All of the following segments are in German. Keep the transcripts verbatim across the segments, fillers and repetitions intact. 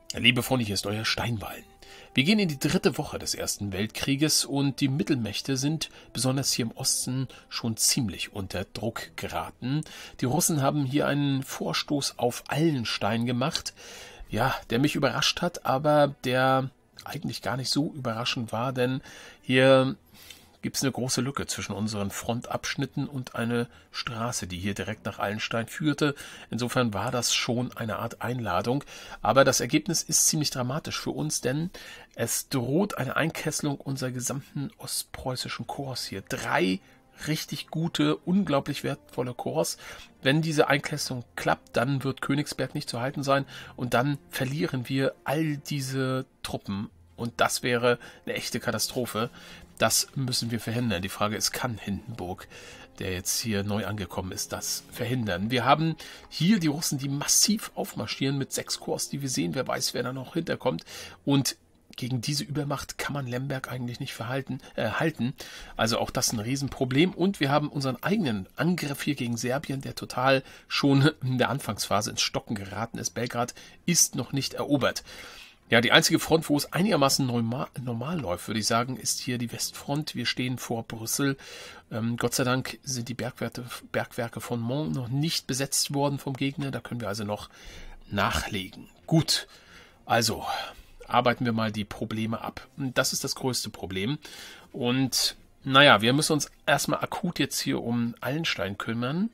Liebe Freunde, hier ist euer Steinwallen. Wir gehen in die dritte Woche des Ersten Weltkrieges und die Mittelmächte sind besonders hier im Osten schon ziemlich unter Druck geraten. Die Russen haben hier einen Vorstoß auf Allenstein gemacht, ja, der mich überrascht hat, aber der eigentlich gar nicht so überraschend war, denn hier gibt es eine große Lücke zwischen unseren Frontabschnitten und eine Straße, die hier direkt nach Allenstein führte. Insofern war das schon eine Art Einladung. Aber das Ergebnis ist ziemlich dramatisch für uns, denn es droht eine Einkesselung unserer gesamten ostpreußischen Korps hier. Drei richtig gute, unglaublich wertvolle Korps. Wenn diese Einkesselung klappt, dann wird Königsberg nicht zu halten sein und dann verlieren wir all diese Truppen. Und das wäre eine echte Katastrophe. Das müssen wir verhindern. Die Frage ist, kann Hindenburg, der jetzt hier neu angekommen ist, das verhindern? Wir haben hier die Russen, die massiv aufmarschieren mit sechs Korps, die wir sehen. Wer weiß, wer da noch hinterkommt. Und gegen diese Übermacht kann man Lemberg eigentlich nicht verhalten, äh, halten. Also auch das ein Riesenproblem. Und wir haben unseren eigenen Angriff hier gegen Serbien, der total schon in der Anfangsphase ins Stocken geraten ist. Belgrad ist noch nicht erobert. Ja, die einzige Front, wo es einigermaßen normal, normal läuft, würde ich sagen, ist hier die Westfront. Wir stehen vor Brüssel. Ähm, Gott sei Dank sind die Bergwerke, Bergwerke von Mons noch nicht besetzt worden vom Gegner. Da können wir also noch nachlegen. Gut, also arbeiten wir mal die Probleme ab. Das ist das größte Problem. Und naja, wir müssen uns erstmal akut jetzt hier um Allenstein kümmern.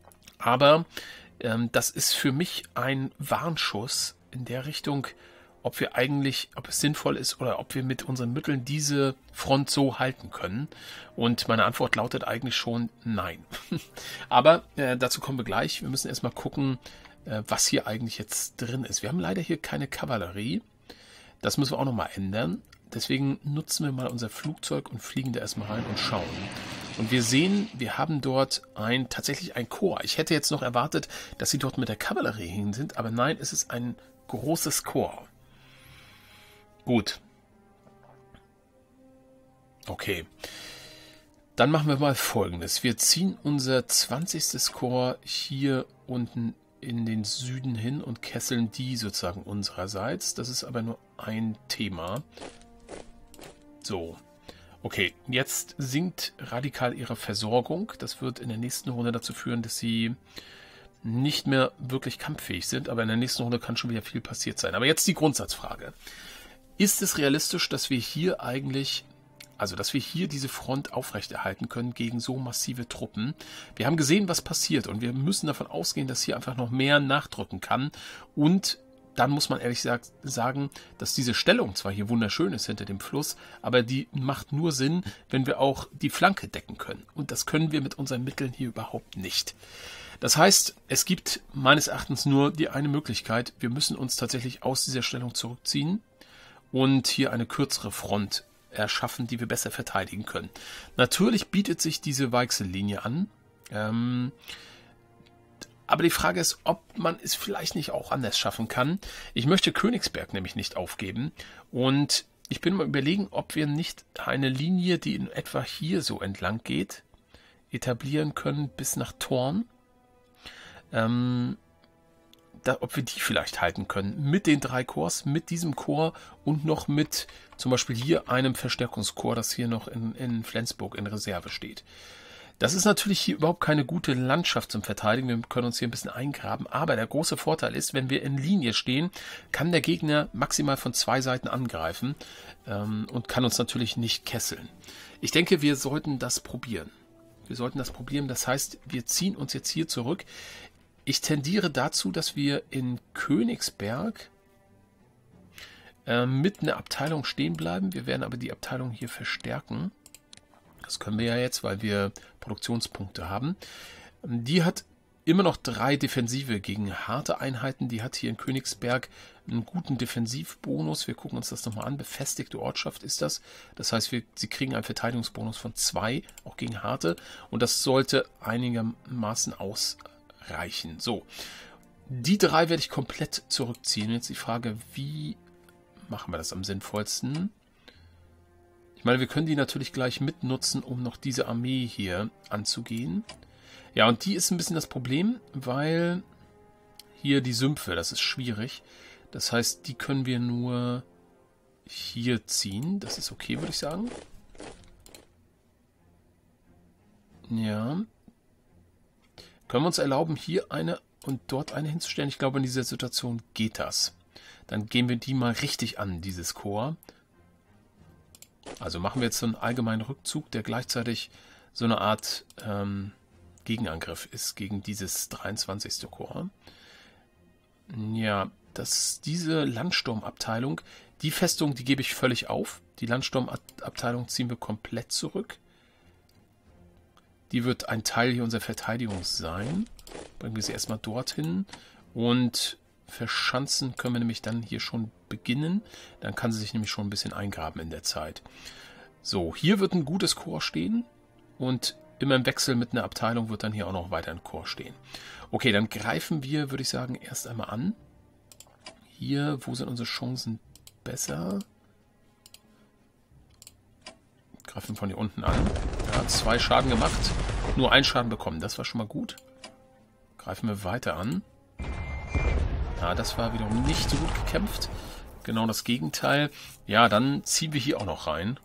Aber ähm, das ist für mich ein Warnschuss in der Richtung, ob wir eigentlich, ob es sinnvoll ist oder ob wir mit unseren Mitteln diese Front so halten können. Und meine Antwort lautet eigentlich schon nein. Aber äh, dazu kommen wir gleich. Wir müssen erstmal gucken, äh, was hier eigentlich jetzt drin ist. Wir haben leider hier keine Kavallerie. Das müssen wir auch nochmal ändern. Deswegen nutzen wir mal unser Flugzeug und fliegen da erstmal rein und schauen. Und wir sehen, wir haben dort ein tatsächlich ein Korps. Ich hätte jetzt noch erwartet, dass sie dort mit der Kavallerie hin sind, aber nein, es ist ein großes Korps. Gut. Okay. Dann machen wir mal Folgendes. Wir ziehen unser zwanzigstes Korps hier unten in den Süden hin und kesseln die sozusagen unsererseits. Das ist aber nur ein Thema. So. Okay, jetzt sinkt radikal ihre Versorgung. Das wird in der nächsten Runde dazu führen, dass sie nicht mehr wirklich kampffähig sind. Aber in der nächsten Runde kann schon wieder viel passiert sein. Aber jetzt die Grundsatzfrage. Ist es realistisch, dass wir hier eigentlich, also dass wir hier diese Front aufrechterhalten können gegen so massive Truppen? Wir haben gesehen, was passiert und wir müssen davon ausgehen, dass hier einfach noch mehr nachdrücken kann. Und dann muss man ehrlich sagen, dass diese Stellung zwar hier wunderschön ist hinter dem Fluss, aber die macht nur Sinn, wenn wir auch die Flanke decken können. Und das können wir mit unseren Mitteln hier überhaupt nicht. Das heißt, es gibt meines Erachtens nur die eine Möglichkeit. Wir müssen uns tatsächlich aus dieser Stellung zurückziehen und hier eine kürzere Front erschaffen, die wir besser verteidigen können. Natürlich bietet sich diese Weichsellinie an, ähm, aber die Frage ist, ob man es vielleicht nicht auch anders schaffen kann. Ich möchte Königsberg nämlich nicht aufgeben und ich bin mal überlegen, ob wir nicht eine Linie, die in etwa hier so entlang geht, etablieren können bis nach Thorn. Ähm, Da, ob wir die vielleicht halten können, mit den drei Korps, mit diesem Korps und noch mit zum Beispiel hier einem Verstärkungskorps, das hier noch in, in Flensburg in Reserve steht. Das ist natürlich hier überhaupt keine gute Landschaft zum Verteidigen, wir können uns hier ein bisschen eingraben, aber der große Vorteil ist, wenn wir in Linie stehen, kann der Gegner maximal von zwei Seiten angreifen ähm, und kann uns natürlich nicht kesseln. Ich denke, wir sollten das probieren. Wir sollten das probieren, das heißt, wir ziehen uns jetzt hier zurück. Ich tendiere dazu, dass wir in Königsberg äh, mit einer Abteilung stehen bleiben. Wir werden aber die Abteilung hier verstärken. Das können wir ja jetzt, weil wir Produktionspunkte haben. Die hat immer noch drei Defensive gegen harte Einheiten. Die hat hier in Königsberg einen guten Defensivbonus. Wir gucken uns das nochmal an. Befestigte Ortschaft ist das. Das heißt, wir, sie kriegen einen Verteidigungsbonus von zwei, auch gegen harte. Und das sollte einigermaßen ausreichen. reichen. So, die drei werde ich komplett zurückziehen. Jetzt die Frage, wie machen wir das am sinnvollsten? Ich meine, wir können die natürlich gleich mitnutzen, um noch diese Armee hier anzugehen. Ja, und die ist ein bisschen das Problem, weil hier die Sümpfe, das ist schwierig. Das heißt, die können wir nur hier ziehen. Das ist okay, würde ich sagen. Ja. Können wir uns erlauben, hier eine und dort eine hinzustellen? Ich glaube, in dieser Situation geht das. Dann gehen wir die mal richtig an, dieses Korps. Also machen wir jetzt so einen allgemeinen Rückzug, der gleichzeitig so eine Art ähm, Gegenangriff ist gegen dieses dreiundzwanzigste Korps. Ja, das, diese Landsturmabteilung, die Festung, die gebe ich völlig auf. Die Landsturmabteilung ziehen wir komplett zurück. Die wird ein Teil hier unserer Verteidigung sein. Bringen wir sie erstmal dorthin. Und verschanzen können wir nämlich dann hier schon beginnen. Dann kann sie sich nämlich schon ein bisschen eingraben in der Zeit. So, hier wird ein gutes Korps stehen. Und immer im Wechsel mit einer Abteilung wird dann hier auch noch weiter ein Korps stehen. Okay, dann greifen wir, würde ich sagen, erst einmal an. Hier, wo sind unsere Chancen besser? Greifen von hier unten an. Ja, zwei Schaden gemacht. Nur einen Schaden bekommen. Das war schon mal gut. Greifen wir weiter an. Ja, das war wiederum nicht so gut gekämpft. Genau das Gegenteil. Ja, dann ziehen wir hier auch noch rein.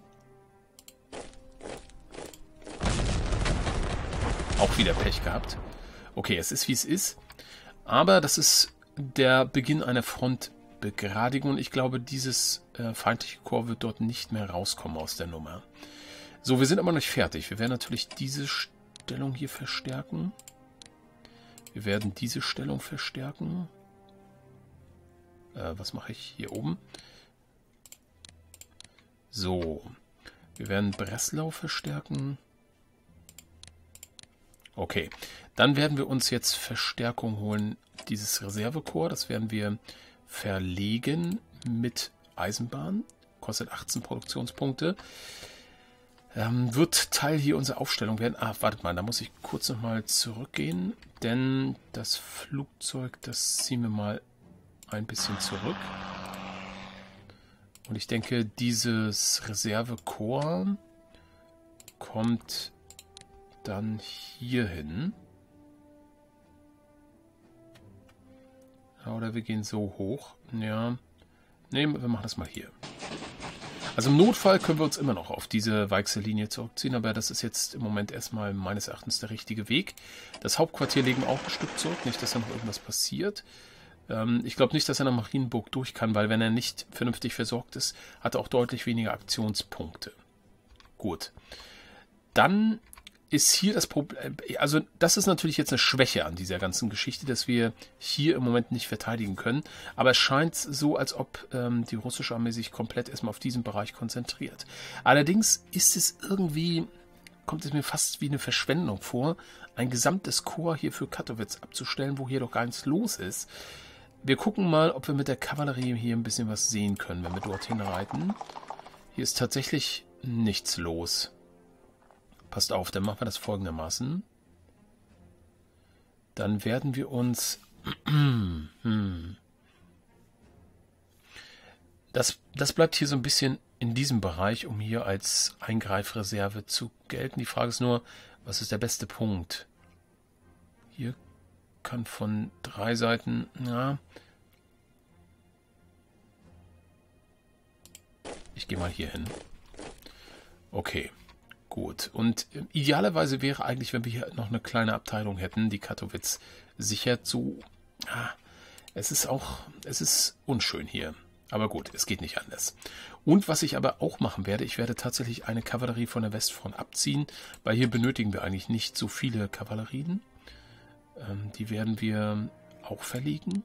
Auch wieder Pech gehabt. Okay, es ist wie es ist. Aber das ist der Beginn einer Frontbegradigung. Ich glaube, dieses äh, feindliche Korps wird dort nicht mehr rauskommen aus der Nummer. So, wir sind aber noch nicht fertig. Wir werden natürlich diese Stellung hier verstärken. Wir werden diese Stellung verstärken. Äh, was mache ich hier oben? So, wir werden Breslau verstärken. Okay, dann werden wir uns jetzt Verstärkung holen, dieses Reservekorps. Das werden wir verlegen mit Eisenbahn. Kostet achtzehn Produktionspunkte. Ähm, wird Teil hier unserer Aufstellung werden. Ah, wartet mal, da muss ich kurz nochmal zurückgehen. Denn das Flugzeug, das ziehen wir mal ein bisschen zurück. Und ich denke, dieses Reservekorps kommt dann hier hin. Ja, oder wir gehen so hoch. Ja. Ne, wir machen das mal hier. Also im Notfall können wir uns immer noch auf diese Weichsel-Linie zurückziehen, aber das ist jetzt im Moment erstmal meines Erachtens der richtige Weg. Das Hauptquartier legen wir auch ein Stück zurück, nicht, dass da noch irgendwas passiert. Ähm, ich glaube nicht, dass er nach Marienburg durch kann, weil wenn er nicht vernünftig versorgt ist, hat er auch deutlich weniger Aktionspunkte. Gut. Dann ist hier das Problem, also das ist natürlich jetzt eine Schwäche an dieser ganzen Geschichte, dass wir hier im Moment nicht verteidigen können, aber es scheint so, als ob ähm, die russische Armee sich komplett erstmal auf diesen Bereich konzentriert. Allerdings ist es irgendwie, kommt es mir fast wie eine Verschwendung vor, ein gesamtes Korps hier für Kattowitz abzustellen, wo hier doch gar nichts los ist. Wir gucken mal, ob wir mit der Kavallerie hier ein bisschen was sehen können, wenn wir dorthin reiten. Hier ist tatsächlich nichts los. Passt auf, dann machen wir das folgendermaßen. Dann werden wir uns... das, das bleibt hier so ein bisschen in diesem Bereich, um hier als Eingreifreserve zu gelten. Die Frage ist nur, was ist der beste Punkt? Hier kann von drei Seiten... Ja, ich gehe mal hier hin. Okay. Gut, und idealerweise wäre eigentlich, wenn wir hier noch eine kleine Abteilung hätten, die Kattowitz sichert, so, ah, es ist auch, es ist unschön hier, aber gut, es geht nicht anders. Und was ich aber auch machen werde, ich werde tatsächlich eine Kavallerie von der Westfront abziehen, weil hier benötigen wir eigentlich nicht so viele Kavallerien. Ähm, die werden wir auch verlegen.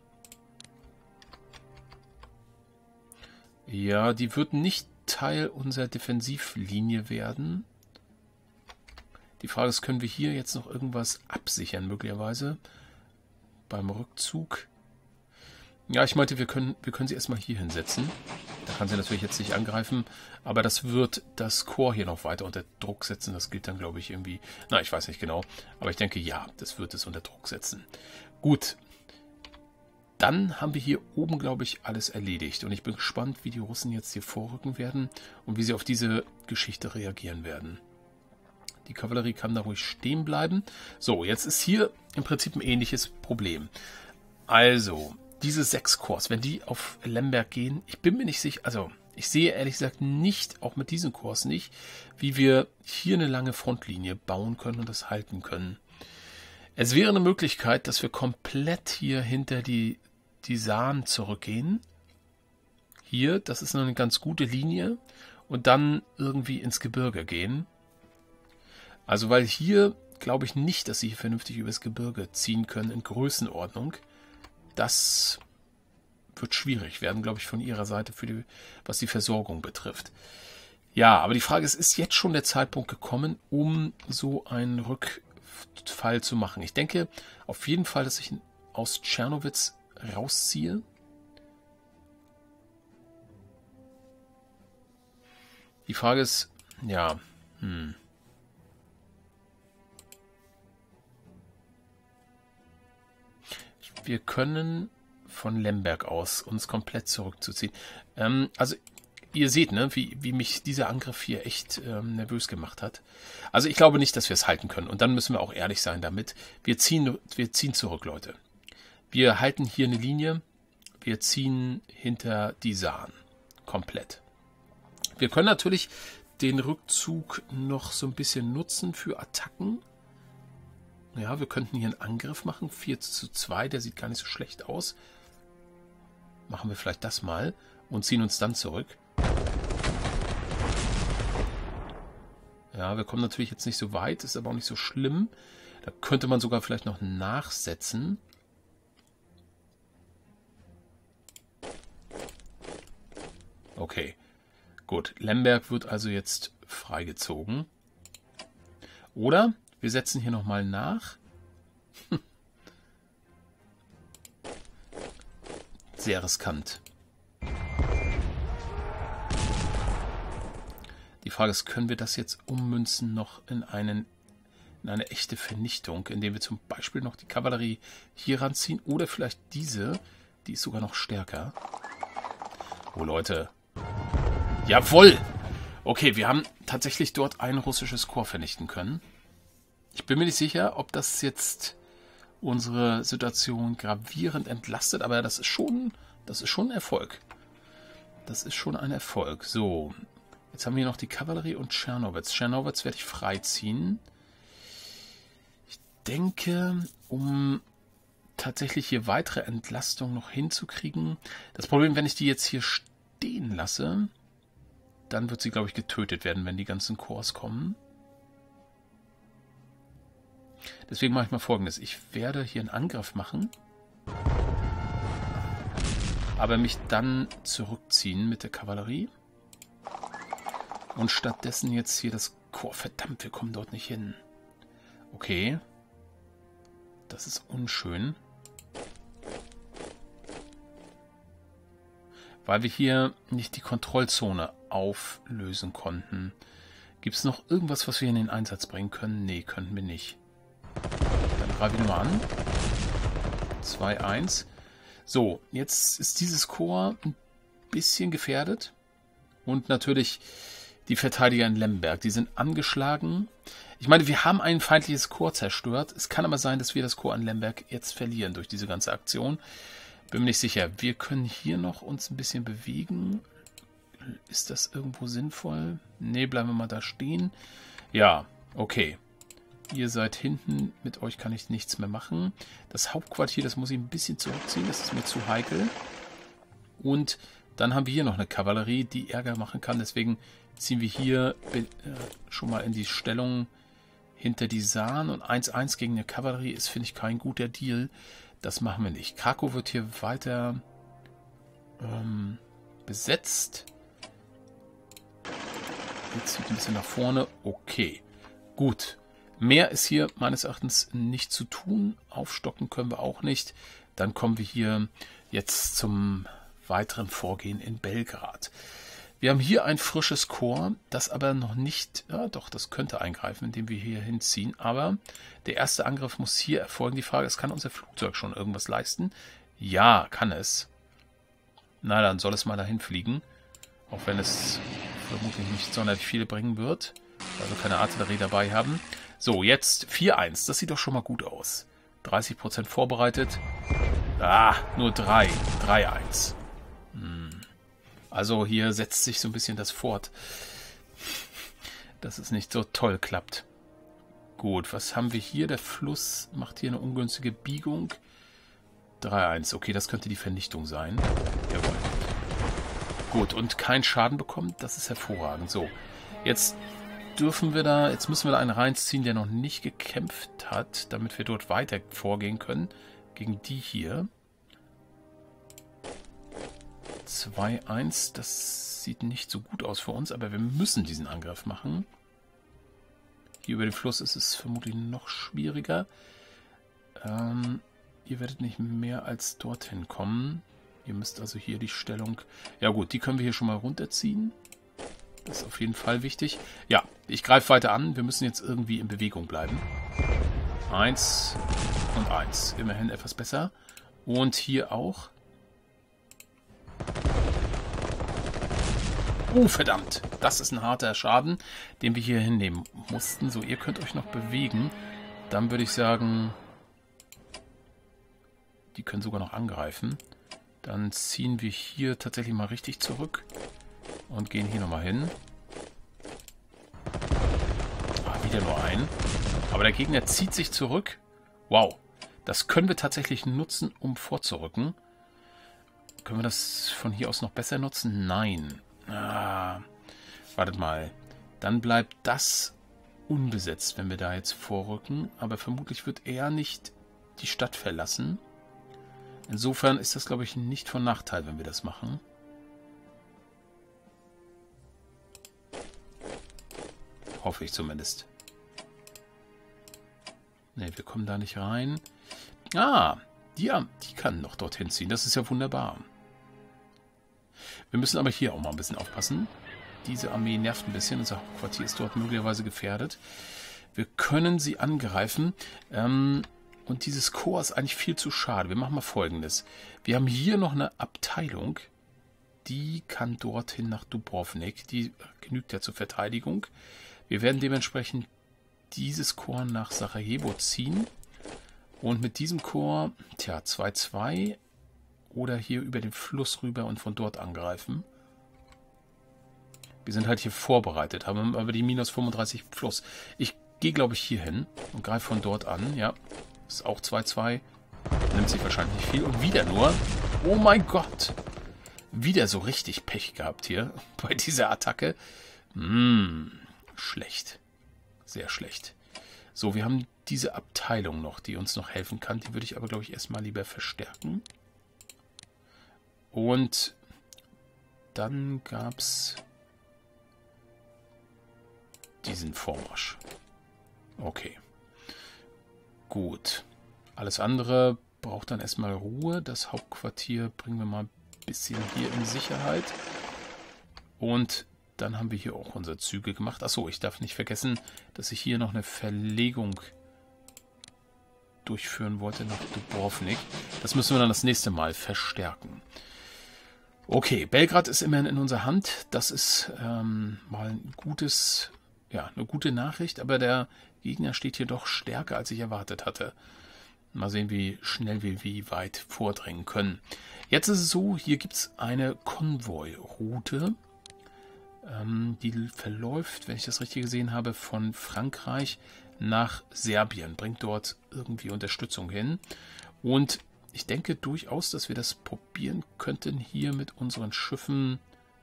Ja, die würden nicht Teil unserer Defensivlinie werden. Die Frage ist, können wir hier jetzt noch irgendwas absichern, möglicherweise beim Rückzug? Ja, ich meinte, wir können, wir können sie erstmal hier hinsetzen. Da kann sie natürlich jetzt nicht angreifen, aber das wird das Korps hier noch weiter unter Druck setzen. Das gilt dann, glaube ich, irgendwie... Na, ich weiß nicht genau, aber ich denke, ja, das wird es unter Druck setzen. Gut, dann haben wir hier oben, glaube ich, alles erledigt. Und ich bin gespannt, wie die Russen jetzt hier vorrücken werden und wie sie auf diese Geschichte reagieren werden. Die Kavallerie kann da ruhig stehen bleiben. So, jetzt ist hier im Prinzip ein ähnliches Problem. Also, diese sechs Korps, wenn die auf Lemberg gehen, ich bin mir nicht sicher, also ich sehe ehrlich gesagt nicht, auch mit diesen Korps nicht, wie wir hier eine lange Frontlinie bauen können und das halten können. Es wäre eine Möglichkeit, dass wir komplett hier hinter die, die Saan zurückgehen. Hier, das ist eine ganz gute Linie. Und dann irgendwie ins Gebirge gehen. Also weil hier glaube ich nicht, dass sie hier vernünftig übers Gebirge ziehen können in Größenordnung. Das wird schwierig werden, glaube ich, von ihrer Seite, für die, was die Versorgung betrifft. Ja, aber die Frage ist, ist jetzt schon der Zeitpunkt gekommen, um so einen Rückfall zu machen? Ich denke auf jeden Fall, dass ich aus Czernowitz rausziehe. Die Frage ist, ja, hm. Wir können von Lemberg aus uns komplett zurückzuziehen. Ähm, also ihr seht, ne, wie, wie mich dieser Angriff hier echt ähm, nervös gemacht hat. Also ich glaube nicht, dass wir es halten können. Und dann müssen wir auch ehrlich sein damit. Wir ziehen, wir ziehen zurück, Leute. Wir halten hier eine Linie. Wir ziehen hinter die Saan. Komplett. Wir können natürlich den Rückzug noch so ein bisschen nutzen für Attacken. Ja, wir könnten hier einen Angriff machen. vier zu zwei, der sieht gar nicht so schlecht aus. Machen wir vielleicht das mal und ziehen uns dann zurück. Ja, wir kommen natürlich jetzt nicht so weit, ist aber auch nicht so schlimm. Da könnte man sogar vielleicht noch nachsetzen. Okay, gut. Lemberg wird also jetzt freigezogen. Oder wir setzen hier nochmal nach. Sehr riskant. Die Frage ist, können wir das jetzt ummünzen noch in, einen, in eine echte Vernichtung, indem wir zum Beispiel noch die Kavallerie hier ranziehen oder vielleicht diese, die ist sogar noch stärker. Oh Leute. Jawohl! Okay, wir haben tatsächlich dort ein russisches Korps vernichten können. Ich bin mir nicht sicher, ob das jetzt unsere Situation gravierend entlastet, aber das ist schon, das ist schon ein Erfolg. Das ist schon ein Erfolg. So, jetzt haben wir noch die Kavallerie und Czernowitz. Czernowitz werde ich freiziehen. Ich denke, um tatsächlich hier weitere Entlastung noch hinzukriegen. Das Problem, wenn ich die jetzt hier stehen lasse, dann wird sie, glaube ich, getötet werden, wenn die ganzen Korps kommen. Deswegen mache ich mal Folgendes. Ich werde hier einen Angriff machen, aber mich dann zurückziehen mit der Kavallerie. Und stattdessen jetzt hier das Korps. Verdammt, wir kommen dort nicht hin. Okay. Das ist unschön. Weil wir hier nicht die Kontrollzone auflösen konnten. Gibt es noch irgendwas, was wir in den Einsatz bringen können? Nee, können wir nicht. Dann greife ich nochmal an. zwei eins. So, jetzt ist dieses Korps ein bisschen gefährdet. Und natürlich die Verteidiger in Lemberg. Die sind angeschlagen. Ich meine, wir haben ein feindliches Korps zerstört. Es kann aber sein, dass wir das Korps an Lemberg jetzt verlieren durch diese ganze Aktion. Bin mir nicht sicher. Wir können hier noch uns ein bisschen bewegen. Ist das irgendwo sinnvoll? Ne, bleiben wir mal da stehen. Ja, okay. Ihr seid hinten. Mit euch kann ich nichts mehr machen. Das Hauptquartier, das muss ich ein bisschen zurückziehen. Das ist mir zu heikel. Und dann haben wir hier noch eine Kavallerie, die Ärger machen kann. Deswegen ziehen wir hier äh, schon mal in die Stellung hinter die Saan. Und eins eins gegen eine Kavallerie ist, finde ich, kein guter Deal. Das machen wir nicht. Krakow wird hier weiter ähm, besetzt. Jetzt zieht ein bisschen nach vorne. Okay, gut. Mehr ist hier meines Erachtens nicht zu tun. Aufstocken können wir auch nicht. Dann kommen wir hier jetzt zum weiteren Vorgehen in Belgrad. Wir haben hier ein frisches Korps, das aber noch nicht, ja doch, das könnte eingreifen, indem wir hier hinziehen. Aber der erste Angriff muss hier erfolgen. Die Frage ist, kann unser Flugzeug schon irgendwas leisten? Ja, kann es. Na, dann soll es mal dahin fliegen. Auch wenn es vermutlich nicht sonderlich viele bringen wird, weil wir keine Artillerie dabei haben. So, jetzt vier eins. Das sieht doch schon mal gut aus. dreißig Prozent vorbereitet. Ah, nur drei. drei eins. Hm. Also hier setzt sich so ein bisschen das fort, dass es nicht so toll klappt. Gut, was haben wir hier? Der Fluss macht hier eine ungünstige Biegung. drei eins. Okay, das könnte die Vernichtung sein. Jawohl. Gut, und kein Schaden bekommt. Das ist hervorragend. So, jetzt dürfen wir da, jetzt müssen wir da einen reinziehen, der noch nicht gekämpft hat, damit wir dort weiter vorgehen können. Gegen die hier. zwei eins, das sieht nicht so gut aus für uns, aber wir müssen diesen Angriff machen. Hier über den Fluss ist es vermutlich noch schwieriger. Ähm, ihr werdet nicht mehr als dorthin kommen. Ihr müsst also hier die Stellung... Ja gut, die können wir hier schon mal runterziehen. Das ist auf jeden Fall wichtig. Ja, ich greife weiter an. Wir müssen jetzt irgendwie in Bewegung bleiben. Eins und eins. Immerhin etwas besser. Und hier auch. Oh, verdammt. Das ist ein harter Schaden, den wir hier hinnehmen mussten. So, ihr könnt euch noch bewegen. Dann würde ich sagen, die können sogar noch angreifen. Dann ziehen wir hier tatsächlich mal richtig zurück und gehen hier nochmal hin. Ah, wieder nur ein. Aber der Gegner zieht sich zurück. Wow, das können wir tatsächlich nutzen, um vorzurücken. Können wir das von hier aus noch besser nutzen? Nein. Ah, wartet mal. Dann bleibt das unbesetzt, wenn wir da jetzt vorrücken. Aber vermutlich wird er nicht die Stadt verlassen. Insofern ist das, glaube ich, nicht von Nachteil, wenn wir das machen. Hoffe ich zumindest. Ne, wir kommen da nicht rein. Ah, die, die kann noch dorthin ziehen. Das ist ja wunderbar. Wir müssen aber hier auch mal ein bisschen aufpassen. Diese Armee nervt ein bisschen. Unser Hauptquartier ist dort möglicherweise gefährdet. Wir können sie angreifen. Ähm, und dieses Korps ist eigentlich viel zu schade. Wir machen mal Folgendes. Wir haben hier noch eine Abteilung. Die kann dorthin nach Dubrovnik. Die genügt ja zur Verteidigung. Wir werden dementsprechend dieses Korps nach Sarajevo ziehen. Und mit diesem Korps, tja, zwei zwei oder hier über den Fluss rüber und von dort angreifen. Wir sind halt hier vorbereitet, haben aber die minus fünfunddreißig Fluss. Ich gehe, glaube ich, hier hin und greife von dort an. Ja, ist auch zwei zwei. Nimmt sich wahrscheinlich nicht viel. Und wieder nur. Oh mein Gott. Wieder so richtig Pech gehabt hier bei dieser Attacke. Hm, schlecht. Sehr schlecht. So, wir haben diese Abteilung noch, die uns noch helfen kann. Die würde ich aber, glaube ich, erstmal lieber verstärken. Und dann gab es diesen Vormarsch. Okay. Gut. Alles andere braucht dann erstmal Ruhe. Das Hauptquartier bringen wir mal ein bisschen hier in Sicherheit. Und dann haben wir hier auch unsere Züge gemacht. Achso, ich darf nicht vergessen, dass ich hier noch eine Verlegung durchführen wollte nach Dubrovnik. Das müssen wir dann das nächste Mal verstärken. Okay, Belgrad ist immerhin in unserer Hand. Das ist ähm, mal ein gutes, ja, eine gute Nachricht, aber der Gegner steht hier doch stärker, als ich erwartet hatte. Mal sehen, wie schnell wir wie weit vordringen können. Jetzt ist es so, hier gibt es eine Konvoi-Route. Ähm, die verläuft, wenn ich das richtig gesehen habe, von Frankreich nach Serbien. Bringt dort irgendwie Unterstützung hin. Und ich denke durchaus, dass wir das probieren könnten hier mit unseren Schiffen.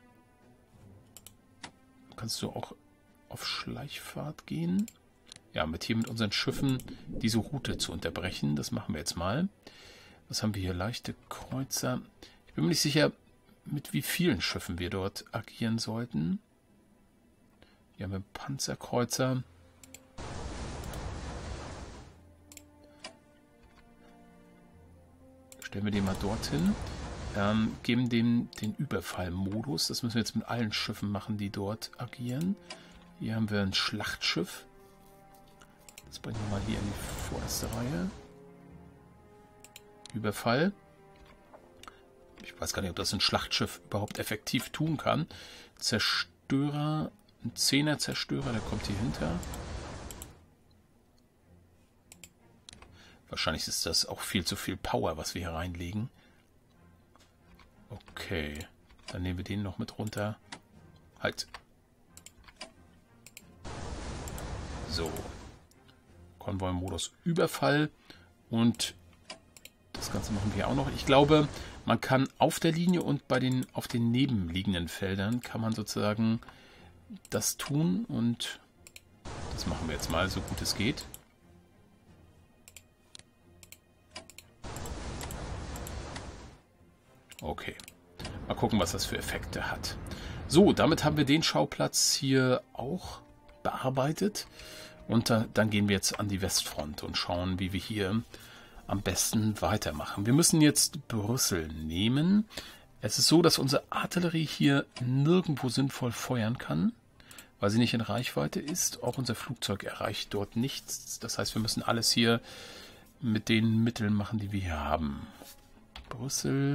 Kannst du auch auf Schleichfahrt gehen? Ja, mit hier mit unseren Schiffen diese Route zu unterbrechen. Das machen wir jetzt mal. Was haben wir hier? Leichte Kreuzer. Ich bin mir nicht sicher, mit wie vielen Schiffen wir dort agieren sollten. Hier haben wir Panzerkreuzer. Stellen wir den mal dorthin. Ähm, geben dem den Überfallmodus. Das müssen wir jetzt mit allen Schiffen machen, die dort agieren. Hier haben wir ein Schlachtschiff. Das bringen wir mal hier in die vorderste Reihe. Überfall. Ich weiß gar nicht, ob das ein Schlachtschiff überhaupt effektiv tun kann. Zerstörer. Ein Zehner-Zerstörer, der kommt hier hinter. Wahrscheinlich ist das auch viel zu viel Power, was wir hier reinlegen. Okay, dann nehmen wir den noch mit runter. Halt. So. Konvoi-Modus Überfall. Und das Ganze machen wir auch noch. Ich glaube, man kann auf der Linie und bei den auf den nebenliegenden Feldern kann man sozusagen das tun. Und das machen wir jetzt mal, so gut es geht. Okay. Mal gucken, was das für Effekte hat. So, damit haben wir den Schauplatz hier auch bearbeitet. Und da, dann gehen wir jetzt an die Westfront und schauen, wie wir hier am besten weitermachen. Wir müssen jetzt Brüssel nehmen. Es ist so, dass unsere Artillerie hier nirgendwo sinnvoll feuern kann, weil sie nicht in Reichweite ist. Auch unser Flugzeug erreicht dort nichts. Das heißt, wir müssen alles hier mit den Mitteln machen, die wir hier haben. Brüssel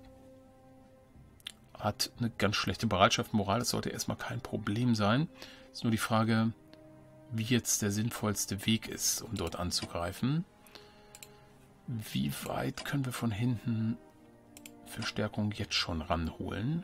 hat eine ganz schlechte Bereitschaft. Moral, das sollte erstmal kein Problem sein. Es ist nur die Frage, wie jetzt der sinnvollste Weg ist, um dort anzugreifen. Wie weit können wir von hinten Verstärkung jetzt schon ranholen?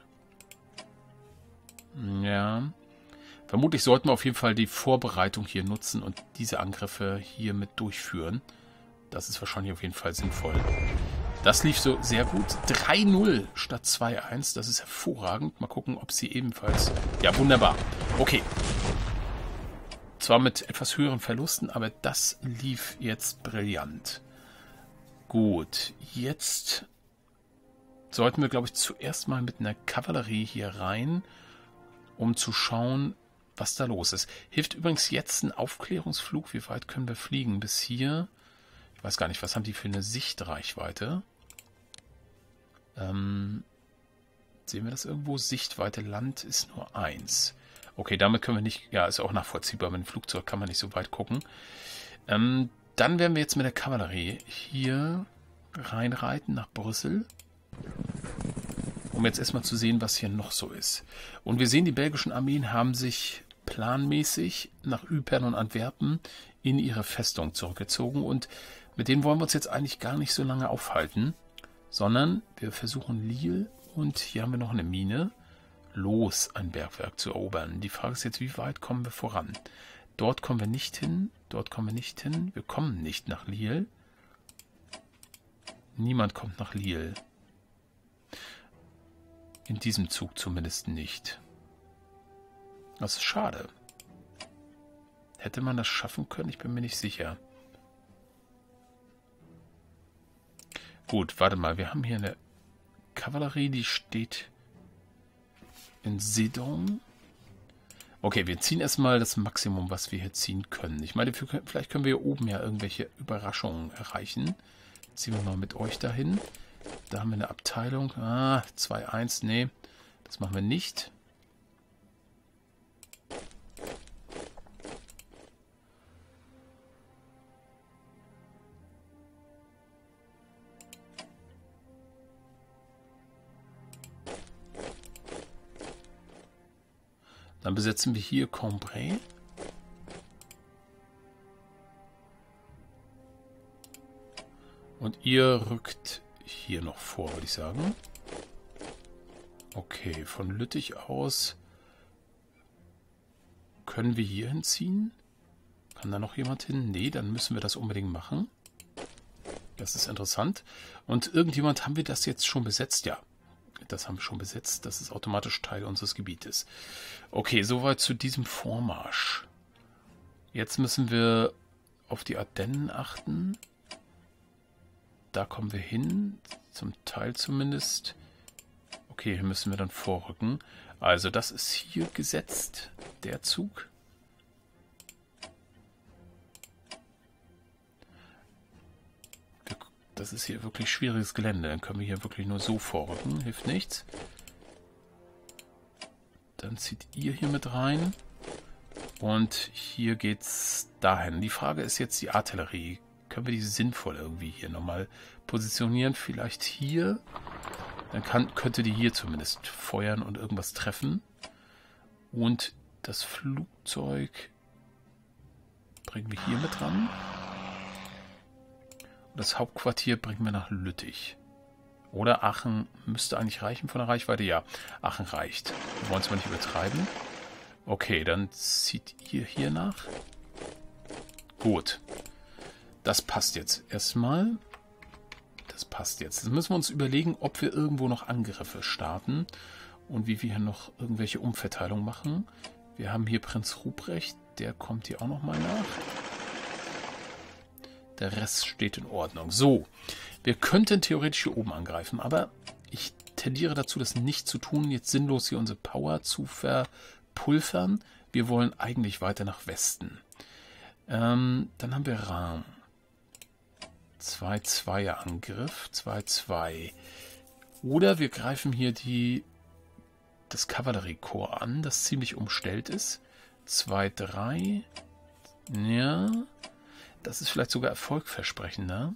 Ja. Vermutlich sollten wir auf jeden Fall die Vorbereitung hier nutzen und diese Angriffe hier mit durchführen. Das ist wahrscheinlich auf jeden Fall sinnvoll. Das lief so sehr gut. drei null statt zwei eins. Das ist hervorragend. Mal gucken, ob sie ebenfalls... Ja, wunderbar. Okay. Zwar mit etwas höheren Verlusten, aber das lief jetzt brillant. Gut, jetzt sollten wir, glaube ich, zuerst mal mit einer Kavallerie hier rein, um zu schauen, was da los ist. Hilft übrigens jetzt ein Aufklärungsflug. Wie weit können wir fliegen? Bis hier. Ich weiß gar nicht, was haben die für eine Sichtreichweite? Ähm, sehen wir das irgendwo? Sichtweite Land ist nur eins. Okay, damit können wir nicht... Ja, ist auch nachvollziehbar. Mit dem Flugzeug kann man nicht so weit gucken. Ähm, dann werden wir jetzt mit der Kavallerie hier reinreiten nach Brüssel. Um jetzt erstmal zu sehen, was hier noch so ist. Und wir sehen, die belgischen Armeen haben sich planmäßig nach Ypern und Antwerpen in ihre Festung zurückgezogen. Und mit denen wollen wir uns jetzt eigentlich gar nicht so lange aufhalten, sondern wir versuchen Lille und hier haben wir noch eine Mine, Los, ein Bergwerk zu erobern. Die Frage ist jetzt, wie weit kommen wir voran? Dort kommen wir nicht hin, dort kommen wir nicht hin, wir kommen nicht nach Lille. Niemand kommt nach Lille. In diesem Zug zumindest nicht. Das ist schade. Hätte man das schaffen können? Ich bin mir nicht sicher. Gut, warte mal. Wir haben hier eine Kavallerie, die steht in Sedan. Okay, wir ziehen erstmal das Maximum, was wir hier ziehen können. Ich meine, vielleicht können wir hier oben ja irgendwelche Überraschungen erreichen. Ziehen wir mal mit euch dahin. Da haben wir eine Abteilung. Ah, zwei eins. Nee, das machen wir nicht. Dann besetzen wir hier Cambrai. Und ihr rückt hier noch vor, würde ich sagen. Okay, von Lüttich aus können wir hier hinziehen. Kann da noch jemand hin? Nee, dann müssen wir das unbedingt machen. Das ist interessant. Und irgendjemand, haben wir das jetzt schon besetzt? Ja, das haben wir schon besetzt. Das ist automatisch Teil unseres Gebietes. Okay, soweit zu diesem Vormarsch. Jetzt müssen wir auf die Ardennen achten. Da kommen wir hin, zum Teil zumindest. Okay, hier müssen wir dann vorrücken. Also das ist hier gesetzt, der Zug. Das ist hier wirklich schwieriges Gelände. Dann können wir hier wirklich nur so vorrücken. Hilft nichts. Dann zieht ihr hier mit rein. Und hier geht's dahin. Die Frage ist jetzt die Artillerie. Können wir die sinnvoll irgendwie hier nochmal positionieren? Vielleicht hier. Dann kann, könnte die hier zumindest feuern und irgendwas treffen. Und das Flugzeug bringen wir hier mit ran. Das Hauptquartier bringen wir nach Lüttich. Oder Aachen müsste eigentlich reichen von der Reichweite. Ja, Aachen reicht. Wir wollen es mal nicht übertreiben. Okay, dann zieht ihr hier nach. Gut. Das passt jetzt erstmal. Das passt jetzt. Jetzt müssen wir uns überlegen, ob wir irgendwo noch Angriffe starten und wie wir hier noch irgendwelche Umverteilungen machen. Wir haben hier Prinz Ruprecht, der kommt hier auch noch mal nach. Der Rest steht in Ordnung. So, wir könnten theoretisch hier oben angreifen, aber ich tendiere dazu, das nicht zu tun, jetzt sinnlos hier unsere Power zu verpulvern. Wir wollen eigentlich weiter nach Westen. Ähm, dann haben wir Rahm. zwei zwei Angriff, zwei zwei. Oder wir greifen hier die, das Kavalleriekorps an, das ziemlich umstellt ist. zwei drei. Ja, das ist vielleicht sogar erfolgversprechender.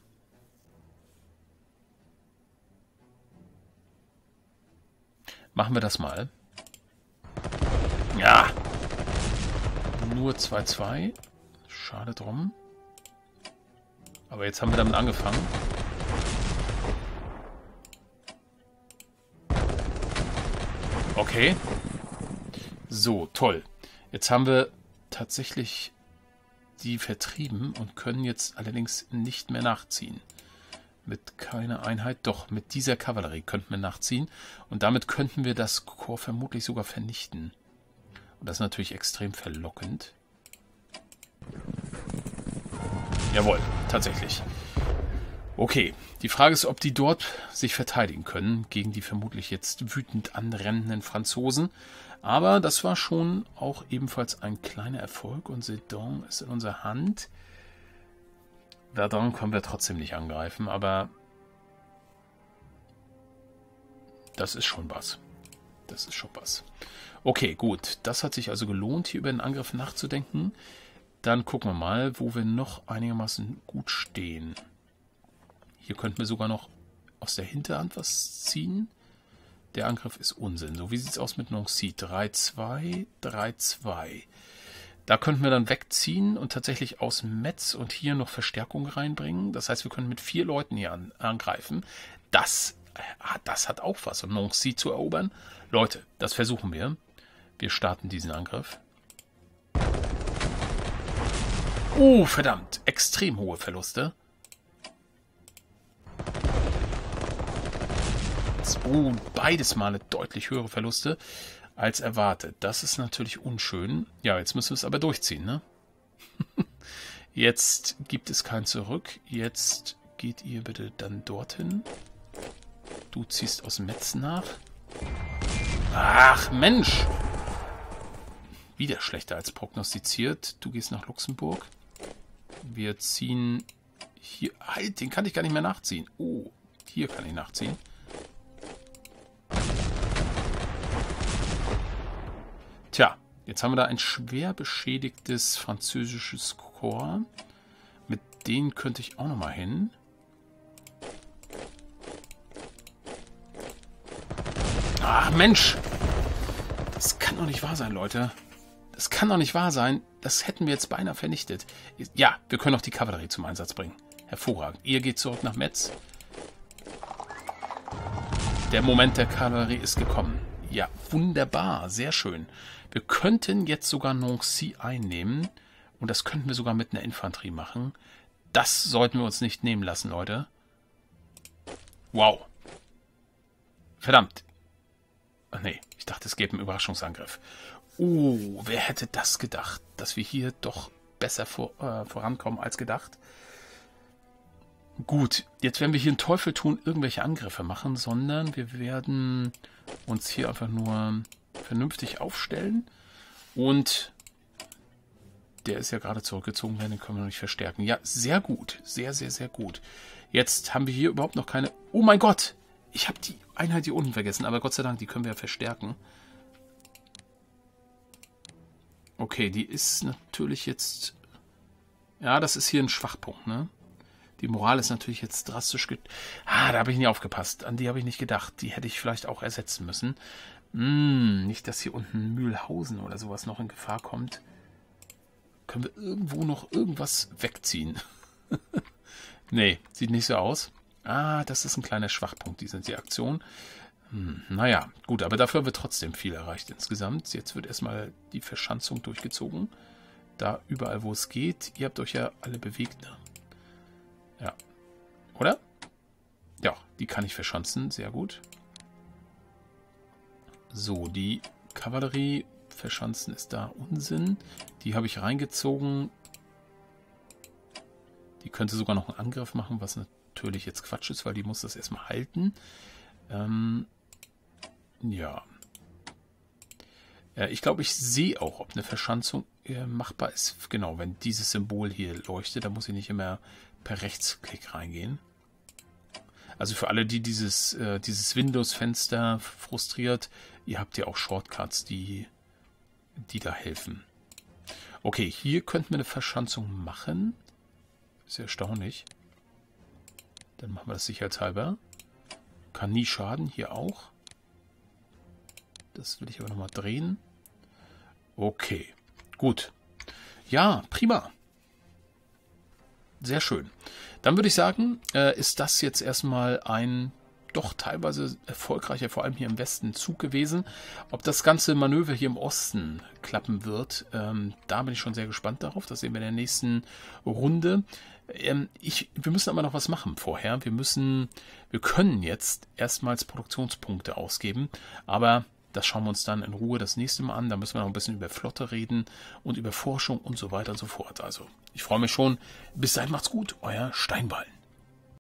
Machen wir das mal. Ja. Nur zwei zwei. Schade drum. Aber jetzt haben wir damit angefangen. Okay. So, toll. Jetzt haben wir tatsächlich die vertrieben und können jetzt allerdings nicht mehr nachziehen. Mit keiner Einheit, doch mit dieser Kavallerie könnten wir nachziehen. Und damit könnten wir das Korps vermutlich sogar vernichten. Und das ist natürlich extrem verlockend. Jawohl, tatsächlich. Okay, die Frage ist, ob die dort sich verteidigen können gegen die vermutlich jetzt wütend anrennenden Franzosen. Aber das war schon auch ebenfalls ein kleiner Erfolg und Sedan ist in unserer Hand. Verdun können wir trotzdem nicht angreifen, aber das ist schon was. Das ist schon was. Okay, gut. Das hat sich also gelohnt, hier über den Angriff nachzudenken. Dann gucken wir mal, wo wir noch einigermaßen gut stehen. Hier könnten wir sogar noch aus der Hinterhand was ziehen. Der Angriff ist Unsinn. So, wie sieht es aus mit Nancy? drei zwei, drei zwei. Da könnten wir dann wegziehen und tatsächlich aus Metz und hier noch Verstärkung reinbringen. Das heißt, wir können mit vier Leuten hier an, angreifen. Das, äh, das hat auch was, um Nancy zu erobern. Leute, das versuchen wir. Wir starten diesen Angriff. Oh, verdammt. Extrem hohe Verluste. Oh, beides Male deutlich höhere Verluste als erwartet. Das ist natürlich unschön. Ja, jetzt müssen wir es aber durchziehen, ne? Jetzt gibt es kein Zurück. Jetzt geht ihr bitte dann dorthin. Du ziehst aus Metz nach. Ach, Mensch! Wieder schlechter als prognostiziert. Du gehst nach Luxemburg. Wir ziehen hier... Halt, den kann ich gar nicht mehr nachziehen. Oh, hier kann ich nachziehen. Tja, jetzt haben wir da ein schwer beschädigtes französisches Korps. Mit denen könnte ich auch noch mal hin. Ach Mensch! Das kann doch nicht wahr sein, Leute. Das kann doch nicht wahr sein. Das hätten wir jetzt beinahe vernichtet. Ja, wir können auch die Kavallerie zum Einsatz bringen. Hervorragend. Ihr geht zurück nach Metz. Der Moment der Kavallerie ist gekommen. Ja, wunderbar. Sehr schön. Wir könnten jetzt sogar Nancy einnehmen. Und das könnten wir sogar mit einer Infanterie machen. Das sollten wir uns nicht nehmen lassen, Leute. Wow. Verdammt. Ach nee, ich dachte, es gäbe einen Überraschungsangriff. Oh, wer hätte das gedacht, dass wir hier doch besser vor, äh, vorankommen als gedacht. Gut, jetzt werden wir hier einen Teufel tun, irgendwelche Angriffe machen, sondern wir werden uns hier einfach nur vernünftig aufstellen. Und der ist ja gerade zurückgezogen, den können wir noch nicht verstärken. Ja, sehr gut, sehr, sehr, sehr gut. Jetzt haben wir hier überhaupt noch keine... Oh mein Gott, ich habe die Einheit hier unten vergessen, aber Gott sei Dank, die können wir ja verstärken. Okay, die ist natürlich jetzt... Ja, das ist hier ein Schwachpunkt, ne? Die Moral ist natürlich jetzt drastisch... Ge ah, da habe ich nicht aufgepasst. An die habe ich nicht gedacht. Die hätte ich vielleicht auch ersetzen müssen. Hm, nicht, dass hier unten Mühlhausen oder sowas noch in Gefahr kommt. Können wir irgendwo noch irgendwas wegziehen? Nee, sieht nicht so aus. Ah, das ist ein kleiner Schwachpunkt, diese die Aktion. Hm, naja, gut, aber dafür haben wir trotzdem viel erreicht insgesamt. Jetzt wird erstmal die Verschanzung durchgezogen. Da überall, wo es geht. Ihr habt euch ja alle bewegt, ne? Ja. Oder? Ja, die kann ich verschanzen. Sehr gut. So, die Kavallerie verschanzen ist da Unsinn. Die habe ich reingezogen. Die könnte sogar noch einen Angriff machen, was natürlich jetzt Quatsch ist, weil die muss das erstmal halten. Ähm, ja. Äh, ich glaube, ich sehe auch, ob eine Verschanzung äh, machbar ist. Genau, wenn dieses Symbol hier leuchtet, dann muss ich nicht immer per Rechtsklick reingehen. Also für alle, die dieses, äh, dieses Windows-Fenster frustriert, ihr habt ja auch Shortcuts, die, die da helfen. Okay, hier könnten wir eine Verschanzung machen. Ist ja erstaunlich. Dann machen wir das sicherheitshalber. Kann nie schaden, hier auch. Das will ich aber nochmal drehen. Okay, gut. Ja, prima. Sehr schön. Dann würde ich sagen, äh, ist das jetzt erstmal ein doch teilweise erfolgreicher, vor allem hier im Westen, Zug gewesen. Ob das ganze Manöver hier im Osten klappen wird, ähm, da bin ich schon sehr gespannt darauf. Das sehen wir in der nächsten Runde. Ähm, ich, wir müssen aber noch was machen vorher. Wir müssen, wir können jetzt erstmals Produktionspunkte ausgeben, aber das schauen wir uns dann in Ruhe das nächste Mal an. Da müssen wir noch ein bisschen über Flotte reden und über Forschung und so weiter und so fort. Also, ich freue mich schon. Bis dahin macht's gut, euer Steinballen.